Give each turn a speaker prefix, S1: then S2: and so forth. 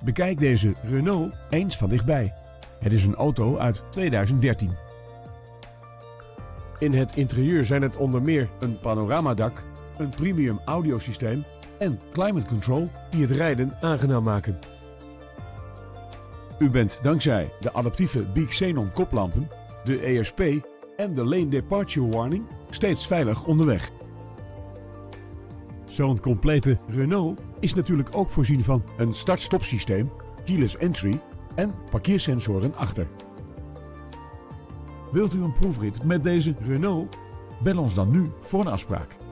S1: Bekijk deze Renault eens van dichtbij. Het is een auto uit 2013. In het interieur zijn het onder meer een panoramadak, een premium audiosysteem en climate control die het rijden aangenaam maken. U bent dankzij de adaptieve Bi-Xenon koplampen, de ESP en de Lane Departure Warning steeds veilig onderweg. Zo'n complete Renault is natuurlijk ook voorzien van een start-stop systeem, keyless entry en parkeersensoren achter. Wilt u een proefrit met deze Renault? Bel ons dan nu voor een afspraak.